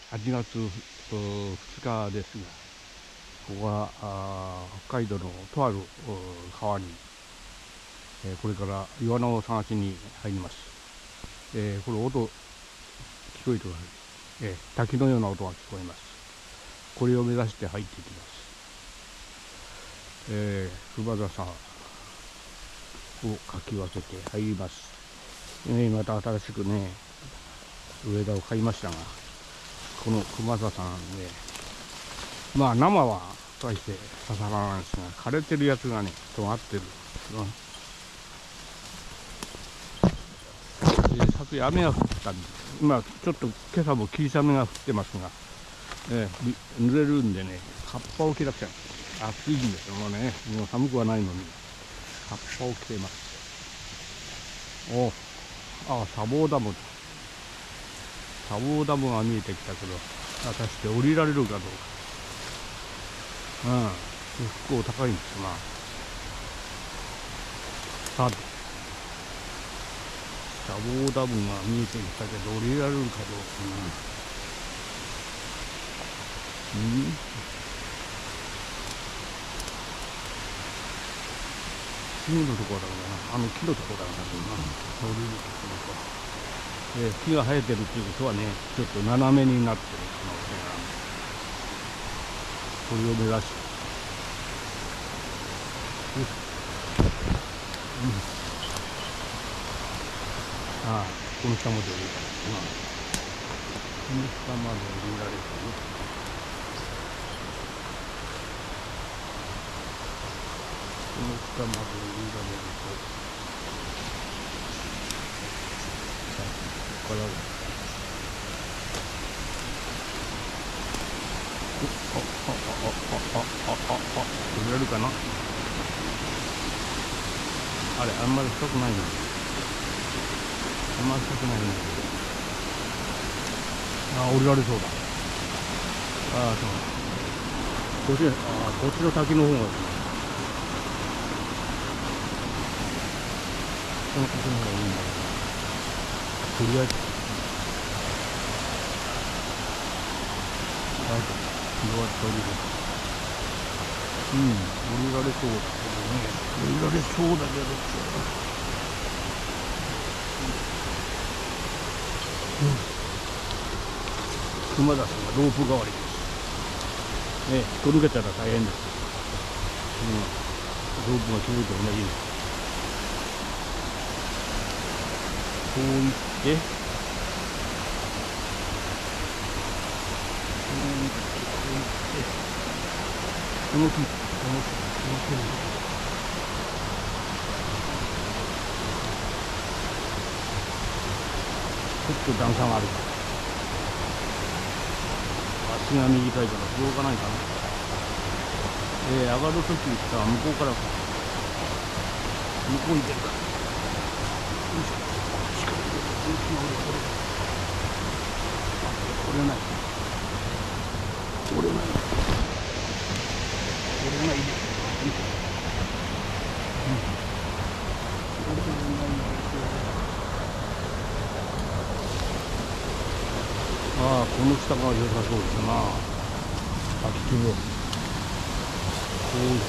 8月2日ですが、ここは北海道のとある川に、これからイワナを探しに入ります。これ音聞こえてください。滝のような音が聞こえます。これを目指して入っていきます。熊田さんをかき分けて入ります。また新しくね、上田を買いましたが、この熊田さんね、まあ生は大して刺さらないんですが、枯れてるやつがね、と合ってるんですよ。昨夜雨が降ったんで、今ちょっと今朝も霧雨が降ってますが、濡れるんでね、カッパを着なくちゃ暑いんですよ。もうね、もう寒くはないのに、カッパを着ています。砂防ダム。砂防ダムが見えてきたけど、果たして降りられるかどうか。結構高いんですな。さて、砂防ダムが見えてきたけど、降りられるかどうかな。木のところだからな、木のところだからな、降りるとすると、木が生えてるっていうことはね、ちょっと斜めになってる可能性がある。これを目指して、この下まで降りたんですな。この下まで降りられてる。この下まで降りられると、ここから降りられるかな。あれ、あんまり深くないな。あんまり深くないな。降りられそうだ。そう。こっちの滝の方が、この滝の方がいいんだけど、とりあえず、どうやって降りるか。降りられそうだけどね。降りられそうだけど、熊田さんがロープ代わりです。引っこ抜けたら大変です。ロープが切れると同じです。こういって、この木ちょっと段差があるから、足が短いから動かないかな。上がるときさ、向こうから向こうに出るから。よいしょ。これない。これないです。この下が良さそうですな。滝つぼ。こういって、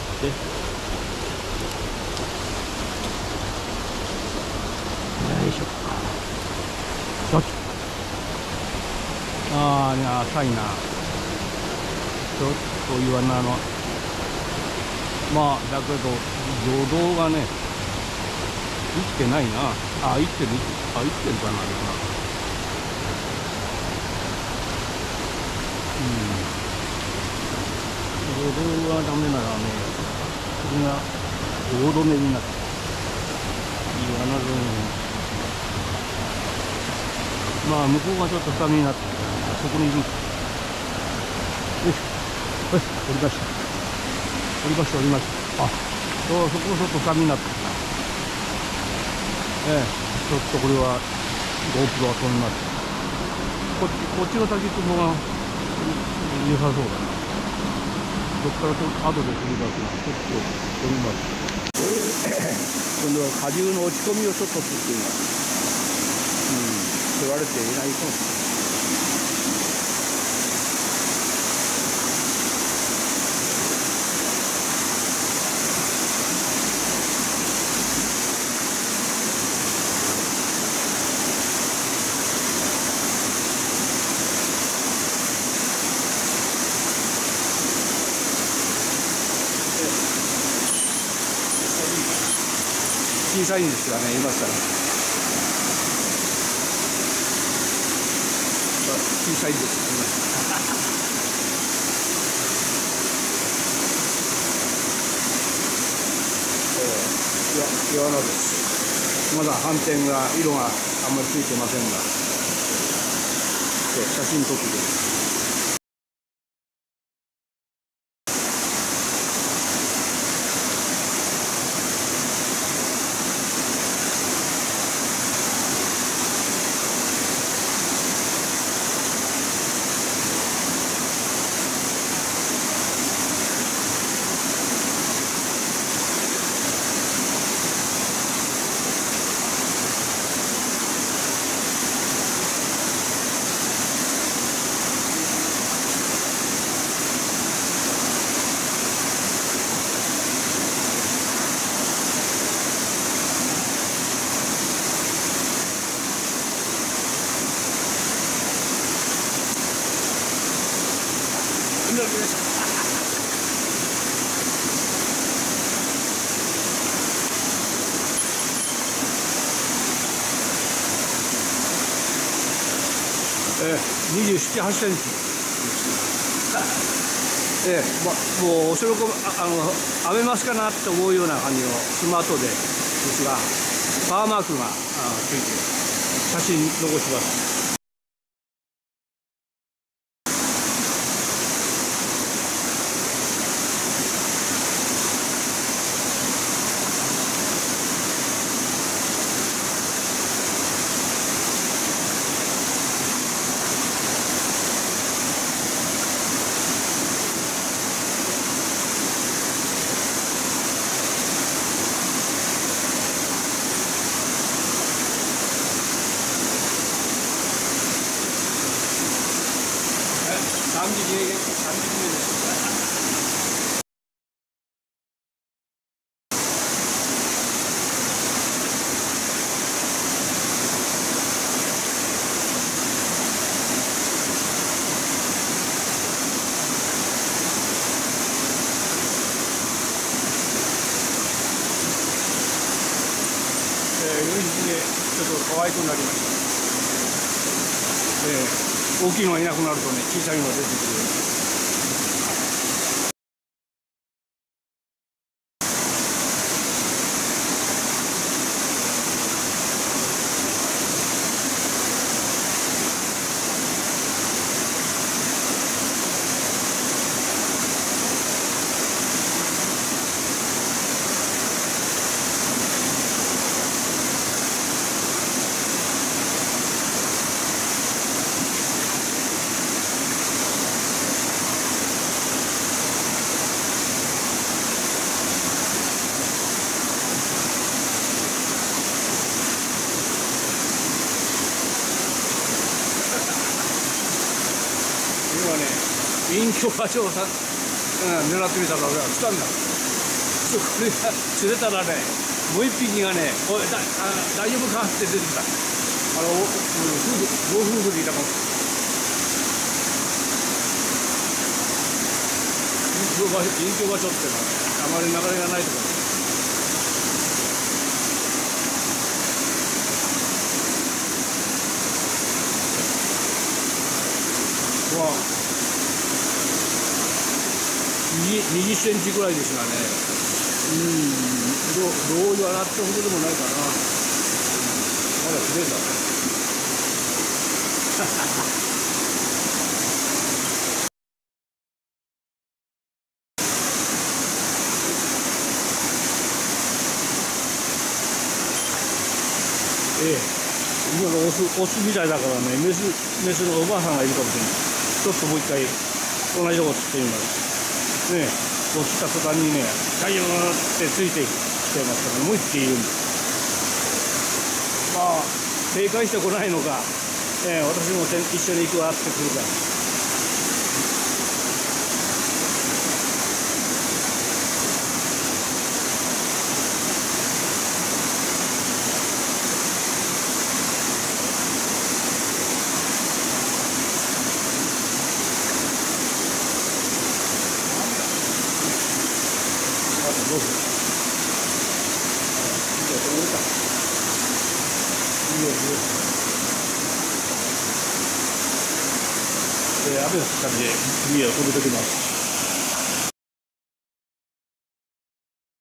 よいしょ。浅いな。ちょっとイワナの。だけど、魚道がね、生きてないな。生きてるかな、魚道がダメならね、それが大止めになって、イワナゾーン。向こうがちょっと深みになって、そこにいる。よし、降りました。そこちょっと深みになってるな。ちょっとこれは GoPro は止めます。こっちの滝つぼが良さそうだな。そこから後で降り出すな。ちょっと降ります。今度は下流の落ち込みをちょっとつっています。取られていないかもしれない。 小さいんですがね、いましたね。小さいんですよね。イワナです。まだ斑点が色があんまりついてませんが、写真撮ってください。27、8センチ。もうおそらくアメマスかなって思うような感じのスマートですが、パワーマークがついて写真残します。3匹目です。4匹目ちょっと可愛くなりました。大きいのがいなくなるとね、小さいのが出てくる。今ね、隠居場所を狙ってみたら俺は来たんだ。これが釣れたらね、もう一匹がね、おい大丈夫かって出てきた。ご夫婦でいたかも。隠居場所ってのはね、あまり流れがないところ。20センチぐらいですがね、どう言わなってほどでもないかな。まだ綺麗だね。今のオスみたいだからね、メスのおばあさんがいるかもしれない。ちょっともう一回同じとこ釣ってみます。ね、こう釣った途端にね、太陽ってついてきてますから、もう一匹いるんです。まあ、正解してこないのか、私も一緒に行くわってくるから。どうぞ。 雨が降ったんで、海を止めておきます。